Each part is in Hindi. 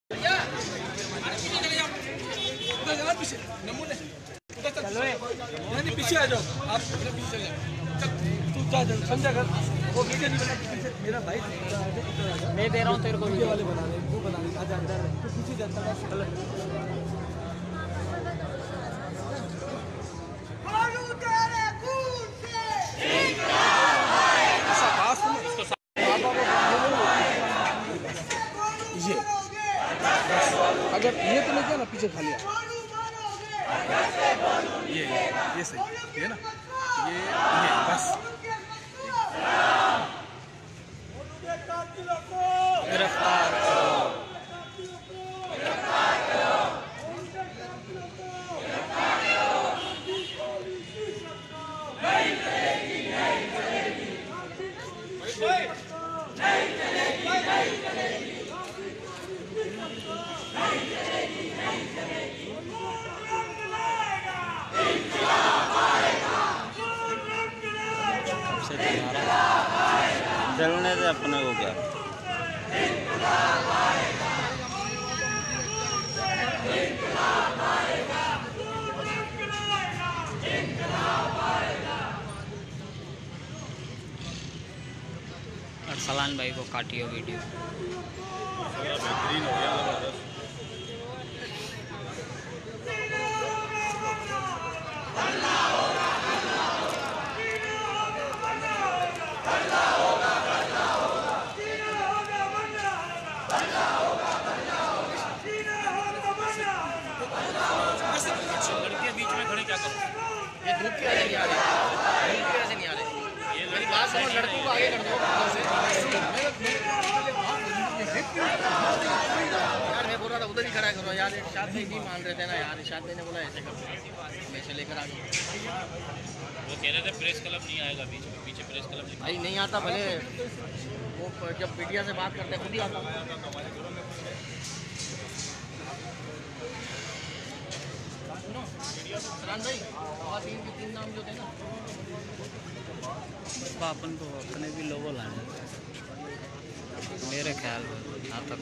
पीछे आ जाओ आप, पीछे चले तू जा समझा कर। वो वीडियो नहीं बना मेरा भाई, मैं दे रहा हूँ तेरे को वीडियो वाले बना रहे, वो बना रहे। आजा अंदर तू पीछे जाता है। अगर ये तो नहीं किया ना, पीछे खा लिया। ये सही है ना, ये बस गिरफ्तार चलने से अपने को क्या। अरसलान भाई को काटियो वीडियो। बेहतरीन हो गया। लड़कियां बीच में खड़े क्या करो? ये धूप की वजह नहीं आ रही, धूप की वजह से नहीं आ रही। ये मेरी बात सुनो, लड़कों को आगे कर दो यार। मैं बोल रहा था उधर ही खड़ा करो यार। इरशाद भाई नहीं मान रहे थे ना यार, इरशाद भाई ने बोला ऐसे करो, मैं से लेकर आ गया। वो कह रहे थे प्रेस क्लब नहीं आएगा बीच में, पीछे प्रेस क्लब भाई नहीं आता। भले वो जब मीडिया से बात करते खुद ही आता। तीन नाम जो थे ना, अपन को अपने भी लोगों लाने मेरे ख्याल में यहाँ तक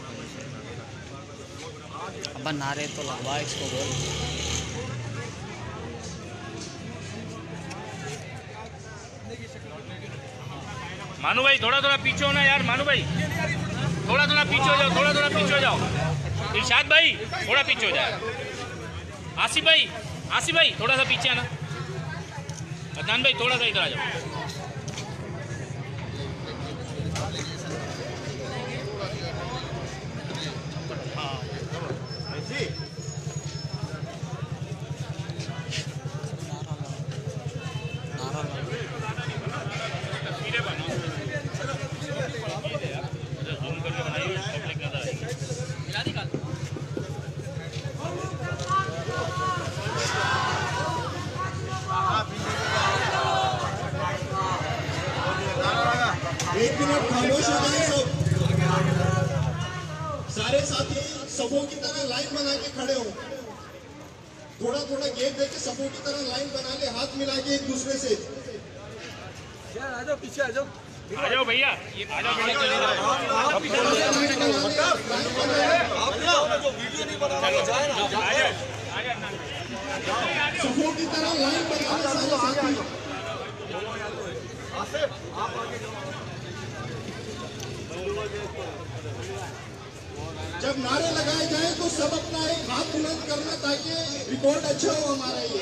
अब नारे तो लगवा इसको बोल। मानू भाई थोड़ा थोड़ा पीछे हो ना यार। मानू भाई थोड़ा थोड़ा पीछे हो जाओ, थोड़ा थोड़ा पीछे हो जाओ। इरशाद भाई थोड़ा पीछे हो जाए। आसिफ भाई थोड़ा सा पीछे आना। अदनान भाई थोड़ा सा इधर आ जाओ। एक मिनट खामोश हो जाए सब। सारे साथी सबों की तरह लाइन बना के खड़े हो। थोड़ा थोड़ा गैप देके सबों की तरह लाइन बना ले, हाथ मिला के एक दूसरे से। यार आ जाओ, पीछे आ जाओ भैया। सबों की तरह लाइन बना ले सारे साथी। जब नारे लगाए जाए तो सब अपना एक हाथ बुलंद करना ताकि रिकॉर्ड अच्छा हो हमारा। ये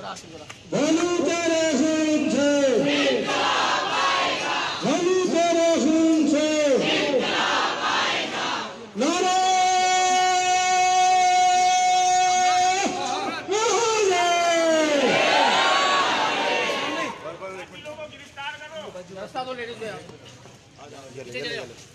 भलू तेरे खून से, भलू तेरे खून से, नारे रास्ता तो लेडीज